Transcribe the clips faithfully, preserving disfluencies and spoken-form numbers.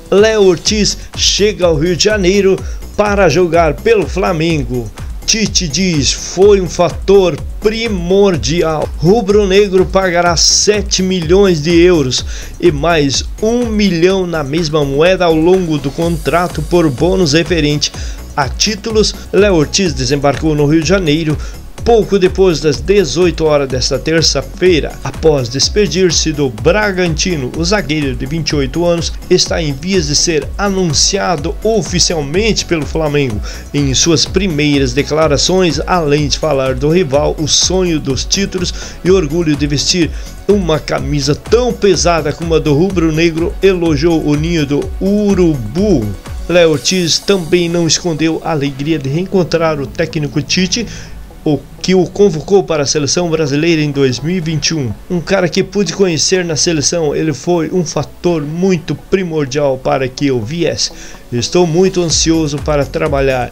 Léo Ortiz chega ao Rio de Janeiro para jogar pelo Flamengo. Tite diz foi um fator primordial. Rubro-negro pagará sete milhões de euros e mais um milhão na mesma moeda ao longo do contrato por bônus referente a títulos. Léo Ortiz desembarcou no Rio de Janeiro pouco depois das dezoito horas desta terça-feira, após despedir-se do Bragantino. O zagueiro de vinte e oito anos está em vias de ser anunciado oficialmente pelo Flamengo. Em suas primeiras declarações, além de falar do rival, o sonho dos títulos e o orgulho de vestir uma camisa tão pesada como a do rubro-negro, elogiou o ninho do Urubu. Léo Ortiz também não escondeu a alegria de reencontrar o técnico Tite, o que o convocou para a seleção brasileira em dois mil e vinte e um. Um cara que pude conhecer na seleção, ele foi um fator muito primordial para que eu viesse. Estou muito ansioso para trabalhar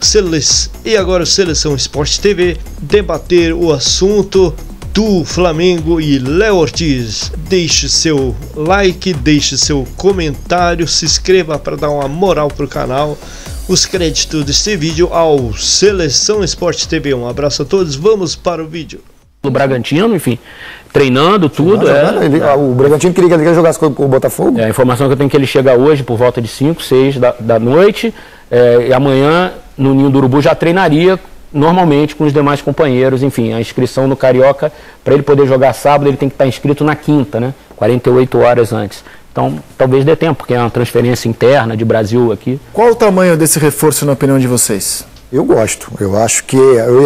e agora o Seleção Esporte T V debater o assunto do Flamengo e Léo Ortiz. Deixe seu like, deixe seu comentário, se inscreva para dar uma moral pro canal. Os créditos deste vídeo ao Seleção Esporte T V. Um abraço a todos, vamos para o vídeo. O Bragantino, enfim, treinando tudo. É, ele, o Bragantino queria que ele jogasse com o Botafogo. É, a informação que eu tenho é que ele chega hoje por volta de cinco, seis da, da noite. É, e amanhã no Ninho do Urubu já treinaria normalmente com os demais companheiros. Enfim, a inscrição no Carioca, para ele poder jogar sábado, ele tem que estar inscrito na quinta, né? quarenta e oito horas antes. Então, talvez dê tempo, porque é uma transferência interna de Brasil aqui. Qual o tamanho desse reforço, na opinião de vocês? Eu gosto. Eu acho que...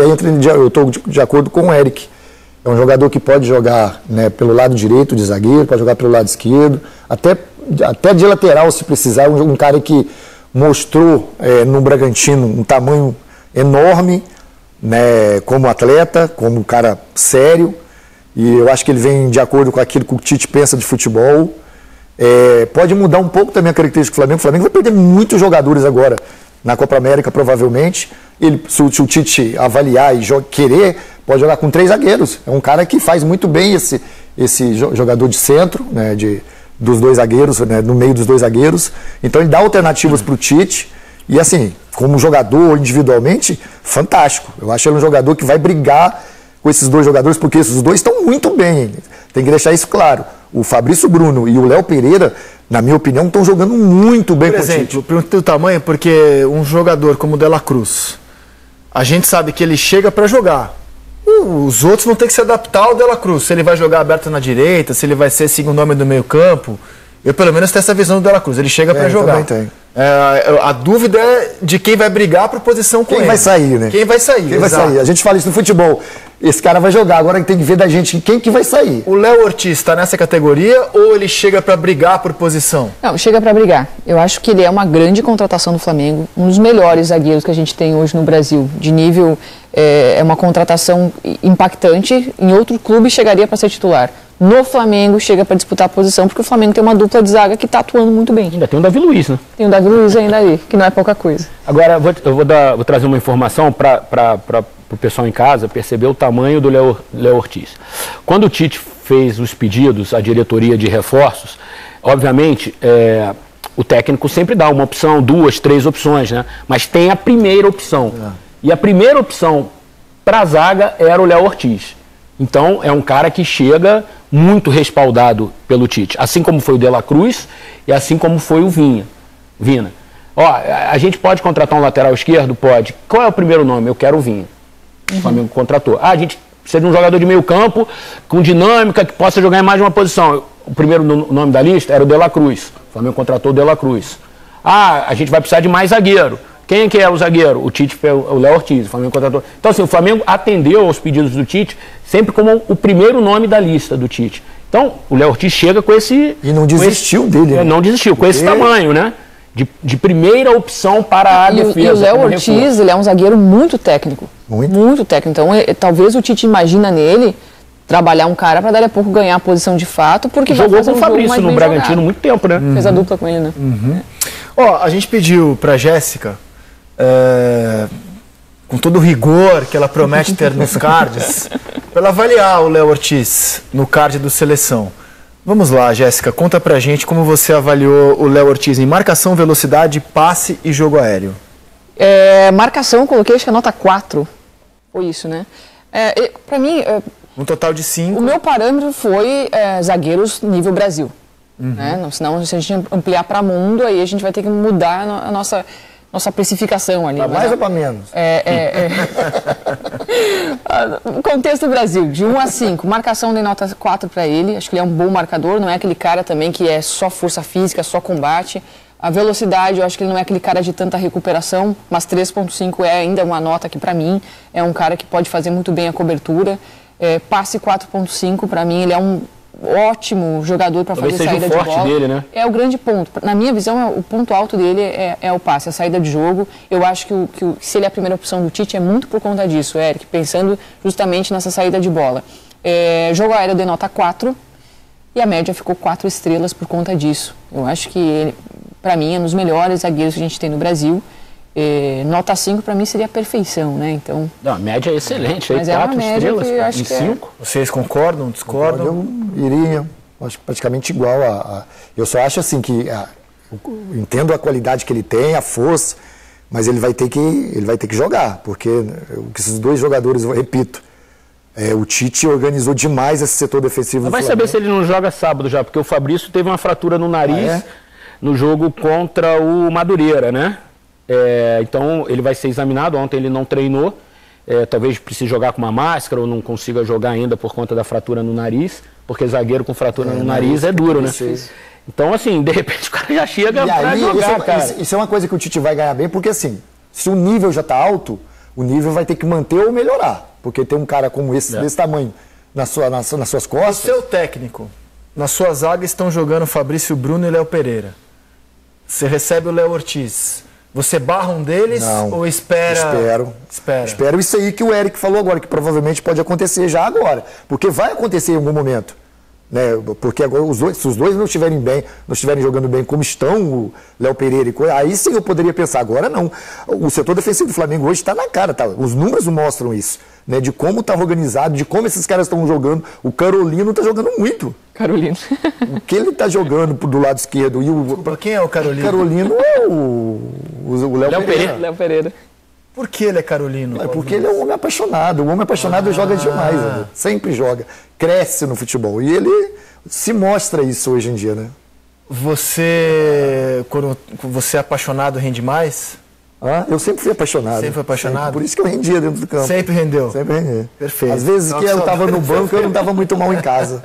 Eu estou de, de acordo com o Eric. É um jogador que pode jogar, né, pelo lado direito de zagueiro, pode jogar pelo lado esquerdo, até, até de lateral, se precisar. Um, um cara que mostrou é, no Bragantino um tamanho enorme, né, como atleta, como um cara sério. E eu acho que ele vem de acordo com aquilo que o Tite pensa de futebol. É, pode mudar um pouco também a característica do Flamengo. O Flamengo vai perder muitos jogadores agora na Copa América, provavelmente. Ele, se, o, se o Tite avaliar e querer, pode jogar com três zagueiros. É um cara que faz muito bem esse, esse jogador de centro, né, de, dos dois zagueiros, né, no meio dos dois zagueiros. Então ele dá alternativas para o Tite. E assim, como jogador individualmente, fantástico. Eu acho ele um jogador que vai brigar com esses dois jogadores, porque esses dois estão muito bem. Tem que deixar isso claro. O Fabrício Bruno e o Léo Pereira, na minha opinião, estão jogando muito bem. Por exemplo, perguntei o tamanho porque um jogador como o De La Cruz, a gente sabe que ele chega para jogar. Os outros vão ter que se adaptar ao De La Cruz. Se ele vai jogar aberto na direita, se ele vai ser segundo homem do meio campo. Eu pelo menos tenho essa visão do De La Cruz. Ele chega é, para jogar. Também tem. É, a dúvida é de quem vai brigar por posição com quem ele. vai sair, né? Quem vai sair, Quem vai sair. A gente fala isso no futebol. Esse cara vai jogar, agora tem que ver da gente quem que vai sair. O Léo Ortiz está nessa categoria ou ele chega para brigar por posição? Não, chega para brigar. Eu acho que ele é uma grande contratação do Flamengo, um dos melhores zagueiros que a gente tem hoje no Brasil. De nível, é, é uma contratação impactante. Em outro clube chegaria para ser titular. No Flamengo chega para disputar a posição, porque o Flamengo tem uma dupla de zaga que está atuando muito bem. Ainda tem o Davi Luiz, né? Tem o Davi Luiz ainda ali, que não é pouca coisa. Agora, vou, eu vou, dar, vou trazer uma informação para o pessoal em casa perceber o tamanho do Léo, Léo Ortiz. Quando o Tite fez os pedidos à diretoria de reforços, obviamente, é, o técnico sempre dá uma opção, duas, três opções, né? Mas tem a primeira opção. É. E a primeira opção para a zaga era o Léo Ortiz. Então, é um cara que chega muito respaldado pelo Tite, assim como foi o De La Cruz e assim como foi o Vinha. Vina. Ó, a gente pode contratar um lateral esquerdo? Pode. Qual é o primeiro nome? Eu quero o Vinha. Uhum. O Flamengo contratou. Ah, a gente precisa de um jogador de meio campo, com dinâmica, que possa jogar em mais de uma posição. O primeiro nome da lista era o De La Cruz. O Flamengo contratou o De La Cruz. Ah, a gente vai precisar de mais zagueiro. Quem que é o zagueiro? O Tite, o Léo Ortiz, o Flamengo contratou. Então, assim, o Flamengo atendeu aos pedidos do Tite sempre como o primeiro nome da lista do Tite. Então, o Léo Ortiz chega com esse... E não desistiu esse, dele. É, não desistiu, com esse tamanho, né? De, de primeira opção para a e, defesa. E o Léo Ortiz, reforço. Ele é um zagueiro muito técnico. Muito. Muito técnico. Então, é, talvez o Tite imagina nele trabalhar um cara para dali a pouco ganhar a posição de fato, porque jogou vai fazer com o um Fabrício no Bragantino jogado. muito tempo, né? Uhum. Fez a dupla com ele, né? Uhum. Ó, a gente pediu para Jéssica... É, com todo o rigor que ela promete ter nos cards, para ela avaliar o Léo Ortiz no card do Seleção. Vamos lá, Jéssica, conta pra gente como você avaliou o Léo Ortiz em marcação, velocidade, passe e jogo aéreo. É, marcação, coloquei acho que a nota quatro. Foi isso, né? É, pra mim... É, um total de cinco. O meu parâmetro foi é, zagueiros nível Brasil. Uhum. Né? Senão, se a gente ampliar para mundo, aí a gente vai ter que mudar a nossa, nossa precificação ali. Para mais ou para menos? É, é, é. Contexto Brasil, de um a cinco. Marcação de nota quatro para ele. Acho que ele é um bom marcador. Não é aquele cara também que é só força física, só combate. A velocidade, eu acho que ele não é aquele cara de tanta recuperação, mas três ponto cinco é ainda uma nota que, para mim, é um cara que pode fazer muito bem a cobertura. É, passe quatro ponto cinco, para mim, ele é um ótimo jogador para fazer saída de bola. Dele, né? É o grande ponto. Na minha visão, o ponto alto dele é, é o passe, a saída de jogo. Eu acho que, o, que o, se ele é a primeira opção do Tite, é muito por conta disso, Eric, pensando justamente nessa saída de bola. É, jogo aéreo de nota quatro e a média ficou quatro estrelas por conta disso. Eu acho que ele, para mim, é um dos melhores zagueiros que a gente tem no Brasil. É, nota cinco para mim seria a perfeição, né? Então, não, a média é excelente, mas aí, é quatro uma média estrelas que eu acho em que cinco. É... Vocês concordam, discordam? Eu iria, acho que praticamente igual a, a... Eu só acho assim que a, eu entendo a qualidade que ele tem, a força, mas ele vai ter que, ele vai ter que jogar, porque eu, esses dois jogadores, eu repito, é, o Tite organizou demais esse setor defensivo. Vai saber se ele não joga sábado já, porque o Fabrício teve uma fratura no nariz ah, é? no jogo contra o Madureira, né? É, então ele vai ser examinado. Ontem ele não treinou, é, talvez precise jogar com uma máscara ou não consiga jogar ainda por conta da fratura no nariz, porque zagueiro com fratura é, no nariz é duro, né? Então assim, de repente o cara já chega pra jogar, isso, cara. Isso, isso é uma coisa que o Tite vai ganhar bem, porque assim, se o nível já tá alto, o nível vai ter que manter ou melhorar, porque tem um cara como esse, é. desse tamanho na sua, nas, nas suas costas. O seu técnico, na sua zaga estão jogando Fabrício Bruno e Léo Pereira. Você recebe o Léo Ortiz. Você barra um deles não, ou espera? Espero. Espera. Espero isso aí que o Eric falou agora, que provavelmente pode acontecer já agora. Porque vai acontecer em algum momento. Né? Porque agora, os dois, se os dois não estiverem bem, não estiverem jogando bem como estão, o Léo Pereira e coisa, aí sim eu poderia pensar. Agora não. O setor defensivo do Flamengo hoje está na cara, tá? Os números mostram isso. Né? De como está organizado, de como esses caras estão jogando. O Carolino está jogando muito. Carolino. O que ele está jogando do lado esquerdo. E o, Desculpa, quem é o Carolino? O Carolino é o, o Léo Pereira. Pereira. Léo Pereira. Por que ele é Carolino? É porque ele é um homem apaixonado. O homem apaixonado ah. joga demais, né? Sempre joga. Cresce no futebol. E ele se mostra isso hoje em dia, né? Você, quando você é apaixonado, rende mais? Ah, eu sempre fui apaixonado. Sempre foi apaixonado? Sempre. Por isso que eu rendia dentro do campo. Sempre rendeu? Sempre rendia. Perfeito. Às vezes que eu estava no banco, eu não estava muito mal em casa.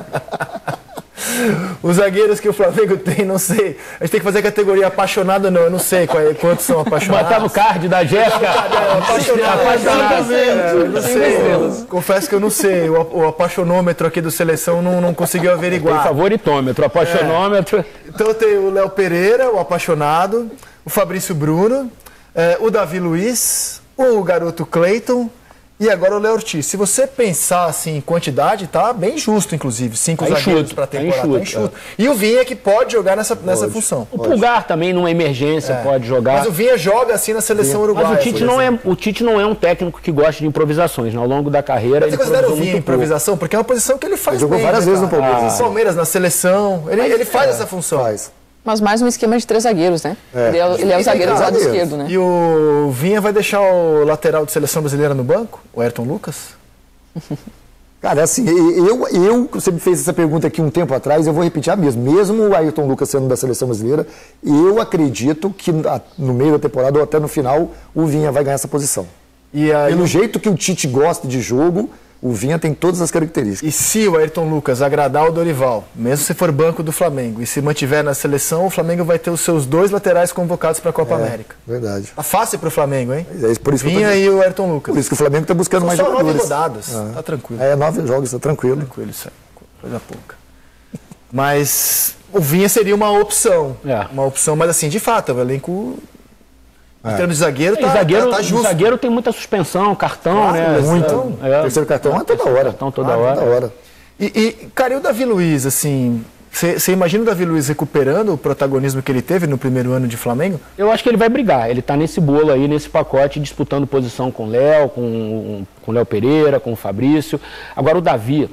Os zagueiros que o Flamengo tem, não sei. A gente tem que fazer a categoria apaixonado ou não, eu não sei qual é, quantos são apaixonados. Botar no card da Jéssica. Apaixonado. Apaixonado. É, não sei. Confesso que eu não sei. O, o apaixonômetro aqui do Seleção não, não conseguiu averiguar. Tem favoritômetro, apaixonômetro. É. Então tem o Léo Pereira, o apaixonado, o Fabrício Bruno, é, o Davi Luiz, o garoto Cleiton. E agora o Léo Ortiz. Se você pensar assim em quantidade, tá bem justo, inclusive. Cinco tá zagueiros para a temporada. Tá enxuto, tá enxuto. É. E o Vinha que pode jogar nessa, pode, nessa função. O Pulgar também, numa emergência, é. pode jogar. Mas o Vinha joga assim na seleção Vinha. uruguaia. Mas o Tite, não é, o Tite não é um técnico que gosta de improvisações. Né? Ao longo da carreira. Mas você considera o Vinha improvisação? Porque é uma posição que ele faz. Ele jogou bem, várias né, vezes no Palmeiras. Ah. Palmeiras, na seleção. Ele, ele faz é, essa função. Faz. Mas mais um esquema de três zagueiros, né? É. Ele é, ele é o zagueiro do lado esquerdo, né? E o Vinha vai deixar o lateral de seleção brasileira no banco? O Ayrton Lucas? Cara, assim, eu, eu, você me fez essa pergunta aqui um tempo atrás, eu vou repetir a mesma. Mesmo o Ayrton Lucas sendo da seleção brasileira, eu acredito que no meio da temporada ou até no final, o Vinha vai ganhar essa posição. E aí... Pelo jeito que o Tite gosta de jogo, o Vinha tem todas as características. E se o Ayrton Lucas agradar o Dorival, mesmo se for banco do Flamengo, e se mantiver na seleção, o Flamengo vai ter os seus dois laterais convocados para a Copa é, América. Verdade. Tá fácil para o Flamengo, hein? É por isso Vinha que e o Ayrton Lucas. Por isso que o Flamengo está buscando São mais só jogadores. nove rodadas, ah. tá tranquilo. É, nove jogos, tá tranquilo. Tranquilo isso aí, coisa pouca. Mas o Vinha seria uma opção. É. Uma opção, mas assim, de fato, o elenco... Em termos de zagueiro, tá, zagueiro, tá, tá justo. O zagueiro tem muita suspensão, cartão, claro, né? Muito. É, terceiro cartão é toda hora. Cartão toda ah, hora. Toda hora. E, e, cara, e o Davi Luiz, assim... Você imagina o Davi Luiz recuperando o protagonismo que ele teve no primeiro ano de Flamengo? Eu acho que ele vai brigar. Ele está nesse bolo aí, nesse pacote, disputando posição com o Léo, com o Léo Pereira, com o Fabrício. Agora o Davi,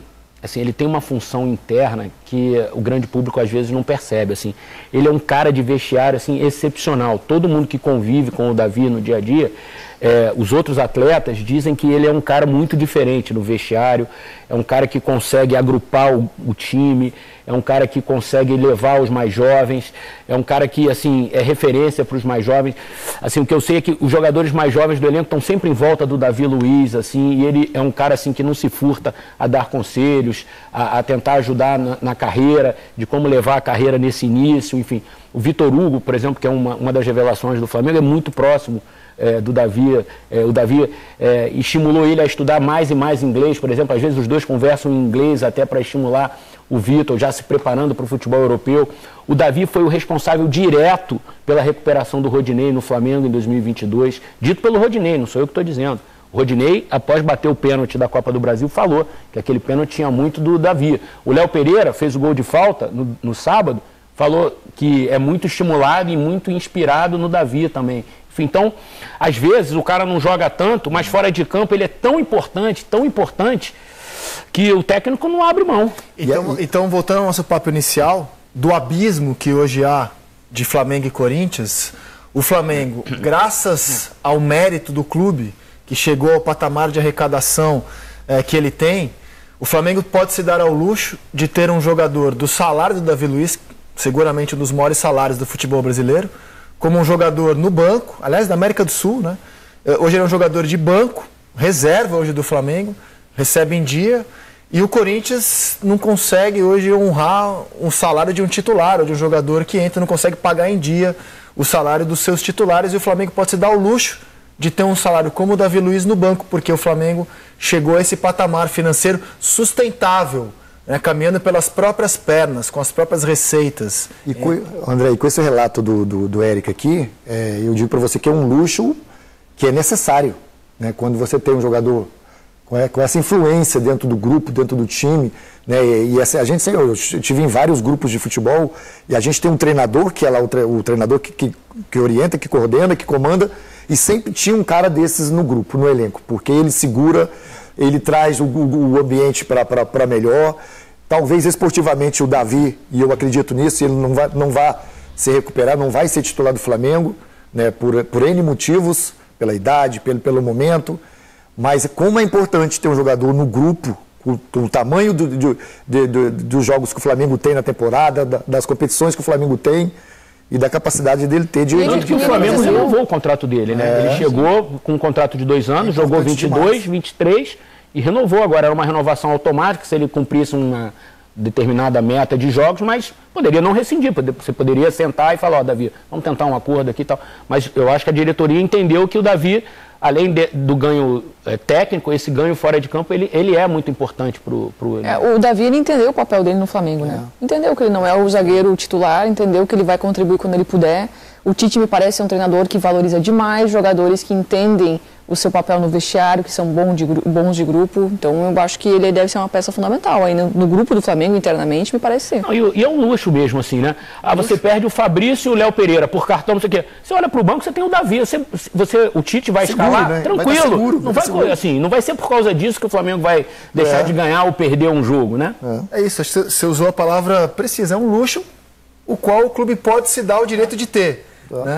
assim, ele tem uma função interna que o grande público às vezes não percebe, assim. Ele é um cara de vestiário, assim, excepcional. Todo mundo que convive com o Davi no dia a dia, é, os outros atletas dizem que ele é um cara muito diferente no vestiário, é um cara que consegue agrupar o, o time, é um cara que consegue levar os mais jovens, é um cara que, assim, é referência para os mais jovens. Assim, o que eu sei é que os jogadores mais jovens do elenco estão sempre em volta do Davi Luiz, assim, e ele é um cara, assim, que não se furta a dar conselhos, a, a tentar ajudar na, na carreira, de como levar a carreira nesse início, enfim. O Vitor Hugo, por exemplo, que é uma, uma das revelações do Flamengo, é muito próximo É, do Davi, é, o Davi é, estimulou ele a estudar mais e mais inglês, por exemplo, às vezes os dois conversam em inglês até para estimular o Vitor, já se preparando para o futebol europeu. O Davi foi o responsável direto pela recuperação do Rodinei no Flamengo em dois mil e vinte e dois, dito pelo Rodinei, não sou eu que estou dizendo. O Rodinei, após bater o pênalti da Copa do Brasil, falou que aquele pênalti tinha muito do Davi. O Léo Pereira fez o gol de falta no, no sábado, falou que é muito estimulado e muito inspirado no Davi também. Então, às vezes, o cara não joga tanto, mas fora de campo ele é tão importante, tão importante, que o técnico não abre mão. Então, então voltando ao nosso papo inicial, do abismo que hoje há de Flamengo e Corinthians, o Flamengo, graças ao mérito do clube, que chegou ao patamar de arrecadação é, que ele tem, o Flamengo pode se dar ao luxo de ter um jogador do salário do Davi Luiz, seguramente um dos maiores salários do futebol brasileiro, como um jogador no banco, aliás, da América do Sul, né? Hoje ele é um jogador de banco, reserva hoje do Flamengo, recebe em dia, e o Corinthians não consegue hoje honrar um salário de um titular, ou de um jogador que entra, não consegue pagar em dia o salário dos seus titulares, e o Flamengo pode se dar o luxo de ter um salário como o Davi Luiz no banco, porque o Flamengo chegou a esse patamar financeiro sustentável, né, caminhando pelas próprias pernas, com as próprias receitas. E com, André, e com esse relato do, do, do Eric aqui, é, eu digo para você que é um luxo que é necessário, né, quando você tem um jogador com, é, com essa influência dentro do grupo, dentro do time, né, e, e essa, a gente, eu estive em vários grupos de futebol e a gente tem um treinador, que é lá o, tre, o treinador que, que, que orienta, que coordena, que comanda, e sempre tinha um cara desses no grupo, no elenco, porque ele segura, ele traz o, o, o ambiente para melhor. Talvez esportivamente o Davi, e eu acredito nisso, ele não vai, não vai se recuperar, não vai ser titular do Flamengo, né, por, por N motivos, pela idade, pelo, pelo momento, mas como é importante ter um jogador no grupo, o, o tamanho do, do, de, do, dos jogos que o Flamengo tem na temporada, da, das competições que o Flamengo tem, e da capacidade dele ter de... de, de o Flamengo renovou o contrato dele, né? É, ele chegou sim. com um contrato de dois anos, é jogou vinte e dois, demais. vinte e três e renovou. Agora era uma renovação automática, se ele cumprisse uma determinada meta de jogos, mas poderia não rescindir. Você poderia sentar e falar, ó, oh, Davi, vamos tentar um acordo aqui e tal. Mas eu acho que a diretoria entendeu que o Davi, além de, do ganho é, técnico, esse ganho fora de campo, ele, ele é muito importante para o... É, o Davi, ele entendeu o papel dele no Flamengo, né? É. Entendeu que ele não é o zagueiro titular, entendeu que ele vai contribuir quando ele puder. O Tite me parece ser um treinador que valoriza demais jogadores que entendem o seu papel no vestiário, que são bons de, bons de grupo. Então eu acho que ele deve ser uma peça fundamental aí no, no grupo do Flamengo internamente, me parece ser. Não, e, e é um luxo mesmo, assim, né? Ah, você perde o Fabrício e o Léo Pereira por cartão, não sei o quê. Você olha pro banco, você tem o Davi, você, você, o Tite vai seguro, escalar, né? Tranquilo. Vai seguro, não, vai, vai assim, não vai ser por causa disso que o Flamengo vai deixar é. de ganhar ou perder um jogo, né? É, é isso, você usou a palavra precisa, é um luxo o qual o clube pode se dar o direito de ter. Tá. Né?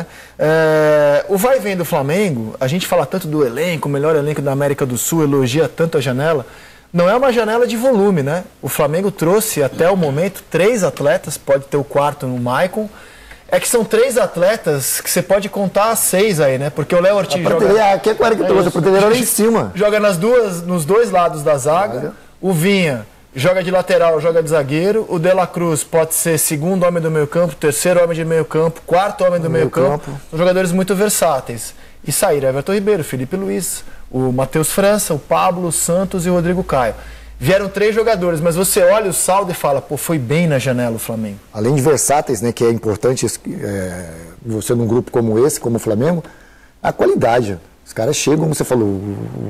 É, o vai e vem do Flamengo, a gente fala tanto do elenco, o melhor elenco da América do Sul, elogia tanto a janela, não é uma janela de volume, né? O Flamengo trouxe até o momento três atletas, pode ter o quarto no Maicon, é que são três atletas que você pode contar seis aí, né? Porque o Léo Ortiz a joga... Aqui é o que trouxe, a prateleira lá em cima. Joga nas duas, nos dois lados da zaga, o Vinha joga de lateral, joga de zagueiro. O De La Cruz pode ser segundo homem do meio campo, terceiro homem de meio campo, quarto homem do meio campo. São jogadores muito versáteis. E saíram Everton Ribeiro, Felipe Luiz, o Matheus França, o Pablo, o Santos e o Rodrigo Caio. Vieram três jogadores, mas você olha o saldo e fala, pô, foi bem na janela o Flamengo. Além de versáteis, né, que é importante é, você num grupo como esse, como o Flamengo, a qualidade. Os caras chegam, como você falou, o,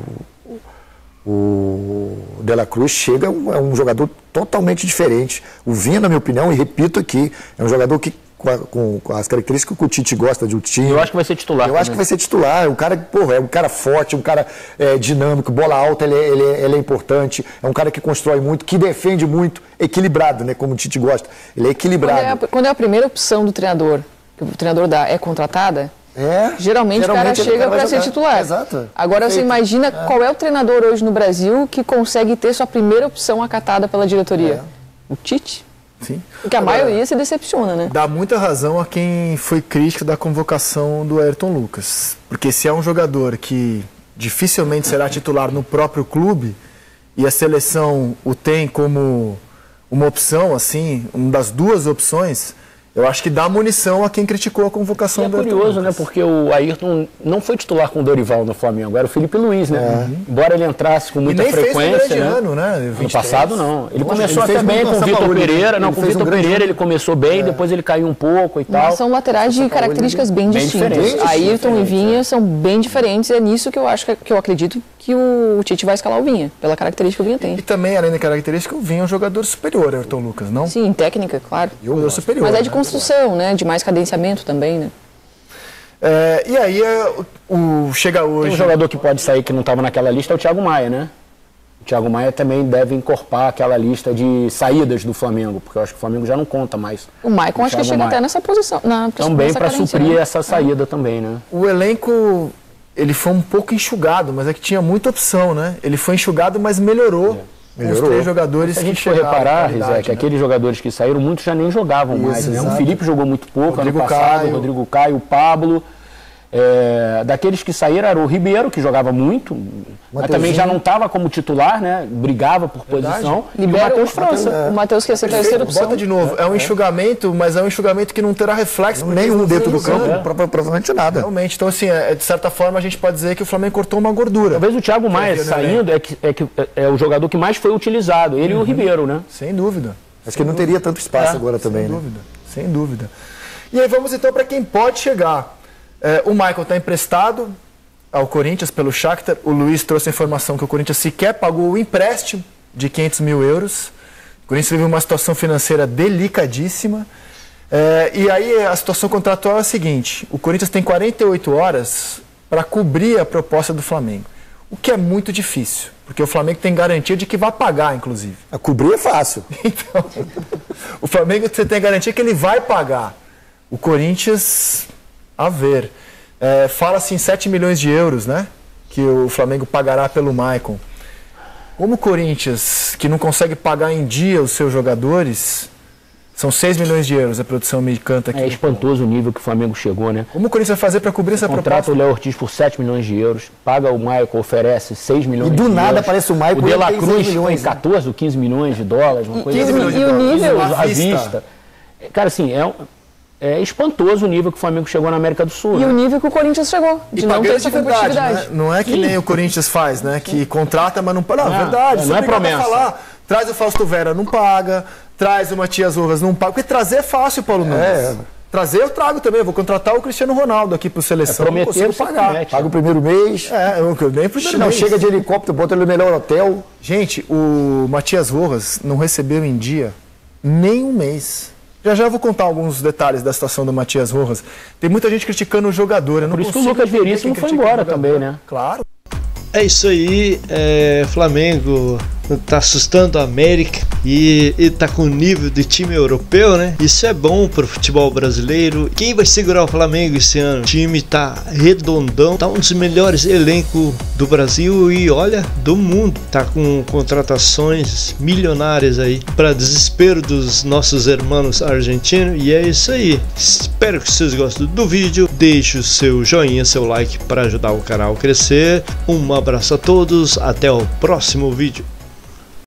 o De La Cruz chega, é um jogador totalmente diferente. O Vinha, na minha opinião, e repito aqui, é um jogador que com, a, com, com as características que o Tite gosta de um time. Eu acho que vai ser titular. Eu também. acho que vai ser titular. Um cara, porra, é um cara forte, um cara é, dinâmico, bola alta, ele é, ele, é, ele é importante. É um cara que constrói muito, que defende muito, equilibrado, né? Como o Tite gosta. Ele é equilibrado. Quando é a, quando é a primeira opção do treinador, que o treinador dá, é contratada, É, geralmente, geralmente o cara chega para ser titular. Exato. Agora Perfeito. você imagina é. qual é o treinador hoje no Brasil que consegue ter sua primeira opção acatada pela diretoria? É. O Tite. Sim. Porque a Agora, maioria se decepciona, né? Dá muita razão a quem foi crítico da convocação do Ayrton Lucas. Porque se é um jogador que dificilmente será titular no próprio clube e a seleção o tem como uma opção, assim, uma das duas opções, eu acho que dá munição a quem criticou a convocação e é do Ayrton curioso, Lucas. né? Porque o Ayrton não foi titular com o Dorival no Flamengo, era o Felipe Luiz, né? Uhum. Embora ele entrasse com muita e nem frequência, fez um grande né? ano, né? vinte e três. No passado, não. Ele Nossa, começou ele até bem com o Vitor Pereira. Ele Não, com o Vitor um Pereira ano. ele começou bem, é. depois ele caiu um pouco e tal. Mas são laterais de características bem, bem distintas. Bem Ayrton e Vinha é. são bem diferentes. É nisso que eu acho que, que eu acredito que o Tite vai escalar o Vinha, pela característica que o Vinha tem. E também, além da característica, o Vinha é um jogador superior, Ayrton Lucas, não? Sim, em técnica, claro. E um superior. Mas é de né? construção, né? De mais cadenciamento também, né? É, e aí, é, o, chega hoje... Tem um jogador que pode sair que não estava naquela lista é o Thiago Maia, né? O Thiago Maia também deve encorpar aquela lista de saídas do Flamengo, porque eu acho que o Flamengo já não conta mais. O Maicon acho que chega Maia. até nessa posição. Na, também para suprir né? essa saída é. também, né? O elenco, ele foi um pouco enxugado, mas é que tinha muita opção, né? Ele foi enxugado, mas melhorou. É. Melhorou. Os três jogadores Se a gente que for reparar, Rizek, né? que aqueles jogadores que saíram, muitos já nem jogavam Isso, mais. Né? O Felipe jogou muito pouco Rodrigo ano passado, Caio. o Rodrigo Caio, o Pablo. É, daqueles que saíram era o Ribeiro, que jogava muito, mas também já não estava como titular, né? Brigava por Verdade. posição. Libera e o Matheus França. É. O Matheus que ia ser a terceira opção. Bota de novo, é, é um enxugamento, mas é um enxugamento que não terá reflexo. Nenhum dentro do campo, é. provavelmente nada. Realmente, então assim, é, de certa forma a gente pode dizer que o Flamengo cortou uma gordura. Talvez o Thiago Maia saindo é, que, é, que, é o jogador que mais foi utilizado, ele uhum. e o Ribeiro, né? Sem dúvida. Acho que ele não teria tanto espaço é, agora também, sem né? Dúvida, sem dúvida. E aí vamos então para quem pode chegar. É, o Michael está emprestado ao Corinthians pelo Shakhtar. O Luiz trouxe a informação que o Corinthians sequer pagou o empréstimo de quinhentos mil euros. O Corinthians vive uma situação financeira delicadíssima. É, e aí a situação contratual é a seguinte: o Corinthians tem quarenta e oito horas para cobrir a proposta do Flamengo. O que é muito difícil, porque o Flamengo tem garantia de que vai pagar, inclusive. A cobrir é fácil. Então, o Flamengo você tem garantia que ele vai pagar. O Corinthians... A ver. É, Fala-se em sete milhões de euros, né? Que o Flamengo pagará pelo Maicon. Como o Corinthians, que não consegue pagar em dia os seus jogadores, são seis milhões de euros a produção me canta aqui. É espantoso o nível que o Flamengo chegou, né? Como o Corinthians vai fazer para cobrir essa proposta? Contrata o Léo Ortiz por sete milhões de euros, paga o Maicon, oferece seis milhões de euros. E do nada aparece o Maicon e o De La Cruz milhões, tem catorze ou quinze milhões de dólares, uma coisa assim. milhões de E o nível? À vista. Cara, assim, é... É espantoso o nível que o Flamengo chegou na América do Sul. E né? o nível que o Corinthians chegou, de e não ter essa de verdade, competitividade. né? Não é que Sim. nem o Corinthians faz, né? Que contrata, mas não paga. Não, não, verdade. É, não é promessa. Falar. Traz o Fausto Vera, não paga. Traz o Matias Rojas, não paga. Porque trazer é fácil, Paulo Nunes. É. Trazer eu trago também. Eu vou contratar o Cristiano Ronaldo aqui pro seleção. É prometer, não consigo pagar. Paga o primeiro mês. É, eu nem primeiro não, mês. Chega de helicóptero, bota ele no melhor hotel. Gente, o Matias Rojas não recebeu em dia nem um mês. Já já vou contar alguns detalhes da situação do Matias Rojas. Tem muita gente criticando o jogador. Eu não Por isso que o Lucas Veríssimo foi embora também, né? Claro. É isso aí, é, Flamengo tá assustando a América e, e tá com nível de time europeu, né? Isso é bom pro futebol brasileiro. Quem vai segurar o Flamengo esse ano? O time tá redondão, tá um dos melhores elencos do Brasil e olha, do mundo. Tá com contratações milionárias aí, para desespero dos nossos irmãos argentinos. E é isso aí. Espero que vocês gostem do vídeo. Deixe o seu joinha, seu like para ajudar o canal a crescer. Um abraço a todos, até o próximo vídeo.